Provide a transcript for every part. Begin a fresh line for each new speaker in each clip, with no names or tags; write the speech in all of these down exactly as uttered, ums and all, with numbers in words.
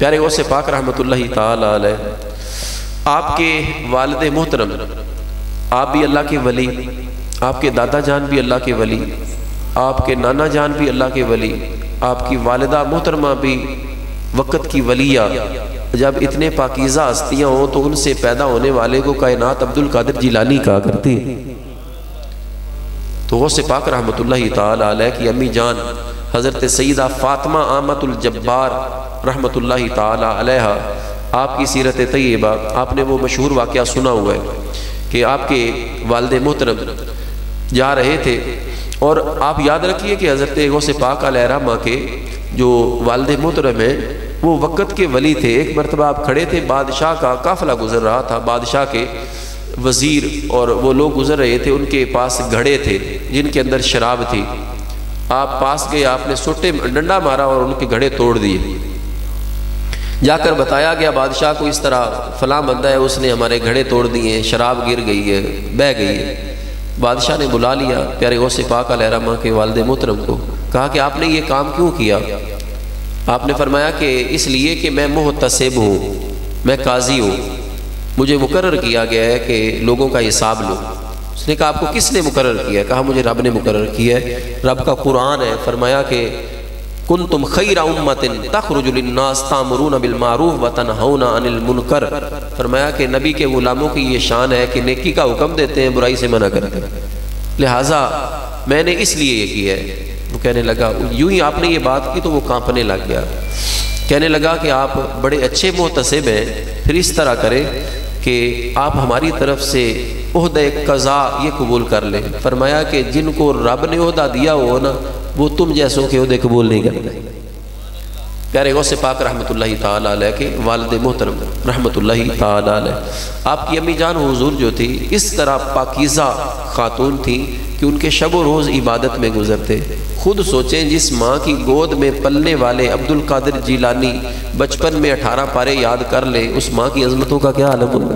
پیارے غوث پاک رحمۃ اللہ تعالی علیہ، آپ کے والد محترم، آپ بھی اللہ کے ولی، آپ کے دادا جان بھی اللہ کے ولی، آپ کے نانا جان بھی اللہ کے ولی، آپ کی والدہ محترمہ بھی وقت کی ولیہ۔ جب اتنے پاکیزہ ہستیاں ہوں تو ان سے پیدا ہونے والے کو کائنات عبد القادر جیلانی کہا کرتی ہے۔ تو غوث پاک رحمۃ اللہ تعالی علیہ کی امی جان حضرت سیدہ فاطمہ آمۃ الجبار رحمۃ اللہ تعالی علیہ، آپ کی سیرت طیبہ، آپ نے وہ مشہور واقعہ سنا ہوا ہے کہ آپ کے والد محترم جا رہے تھے، اور آپ یاد رکھیے کہ حضرت غوث پاک علیہ رحمہ کے جو والد محترم ہیں وہ وقت کے ولی تھے۔ ایک مرتبہ آپ کھڑے تھے، بادشاہ کا قافلہ گزر رہا تھا، بادشاہ کے وزیر اور وہ لوگ گزر رہے تھے، ان کے پاس گھڑے تھے جن کے اندر شراب تھی۔ آپ پاس گئے، آپ نے سوٹے ڈنڈا مارا اور ان کے گھڑے توڑ دیے۔ جا کر بتایا گیا بادشاہ کو، اس طرح فلاں بندہ ہے، اس نے ہمارے گھڑے توڑ دیے، شراب گر گئی ہے، بہہ گئی ہے۔ بادشاہ نے بلا لیا پیارے غوث پاک علیہ رحمہ کے والد محترم کو، کہا کہ آپ نے یہ کام کیوں کیا؟ آپ نے فرمایا کہ اس لیے کہ میں محتسب ہوں، میں قاضی ہوں، مجھے مقرر کیا گیا ہے کہ لوگوں کا حساب لو۔ اس نے کہا آپ کو کس نے مقرر کیا ہے؟ کہا مجھے رب نے مقرر کیا ہے، رب کا قرآن ہے۔ فرمایا کہ کنتم خیر امت تخرج للناس تامرون بالمعروف وتنہون عن المنکر۔ فرمایا کہ نبی کے غلاموں کی یہ شان ہے کہ نیکی کا حکم دیتے ہیں، برائی سے منع کرتے ہیں، لہٰذا میں نے اس لیے یہ کیا ہے۔ وہ کہنے لگا، یوں ہی آپ نے یہ بات کی تو وہ کانپنے لگ گیا، کہنے لگا کہ آپ بڑے اچھے محتسب ہیں، پھر اس طرح کریں کہ آپ ہماری طرف سے عہدہ قضا یہ قبول کر لیں۔ فرمایا کہ جن کو رب نے عہدہ دیا ہو نا، وہ تم جیسوں کے عہدے قبول نہیں کرتے۔ پیارے غوث پاک رحمۃ اللہ تعالی علیہ کے والد محترم رحمۃ اللہ تعالی علیہ، آپ کی امی جان حضور جو تھی اس طرح پاکیزہ خاتون تھی کہ ان کے شب و روز عبادت میں گزرتے۔ خود سوچیں، جس ماں کی گود میں پلنے والے عبد القادر جیلانی بچپن میں اٹھارہ پارے یاد کر لیں، اس ماں کی عظمتوں کا کیا عالم ہوگا۔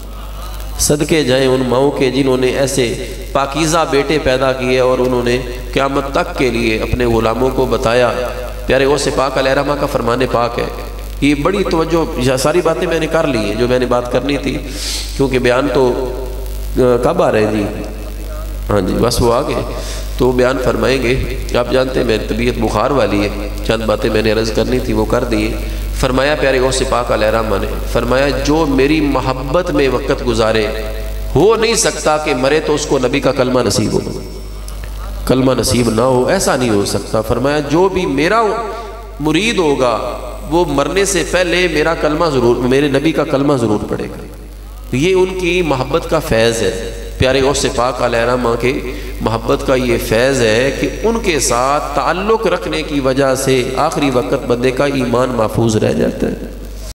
صدقے جائیں ان ماؤں کے جنہوں نے ایسے پاکیزہ بیٹے پیدا کیے اور انہوں نے قیامت تک کے لیے اپنے غلاموں کو بتایا۔ پیارے غوث پاک علیہ رحمہ کا فرمان پاک ہے۔ یہ بڑی توجہ، یہ ساری باتیں میں نے کر لی ہیں جو میں نے بات کرنی تھی، کیونکہ بیان تو کب آ رہے جی؟ ہاں جی بس وہ آ گئے تو بیان فرمائیں گے۔ آپ جانتے ہیں میری طبیعت بخار والی ہے، چند باتیں میں نے عرض کرنی تھی وہ کر دی۔ فرمایا پیارے غوث پاک علیہ رحمہ نے فرمایا، جو میری محبت میں وقت گزارے ہو نہیں سکتا کہ مرے تو اس کو نبی کا کلمہ نصیب ہو، کلمہ نصیب نہ ہو، ایسا نہیں ہو سکتا۔ فرمایا جو بھی میرا مرید ہوگا وہ مرنے سے پہلے میرا کلمہ ضرور، میرے نبی کا کلمہ ضرور پڑھے گا۔ یہ ان کی محبت کا فیض ہے، پیارے غوث پاک علیہ رحمہ کے محبت کا یہ فیض ہے کہ ان کے ساتھ تعلق رکھنے کی وجہ سے آخری وقت بندے کا ایمان محفوظ رہ جاتا ہے۔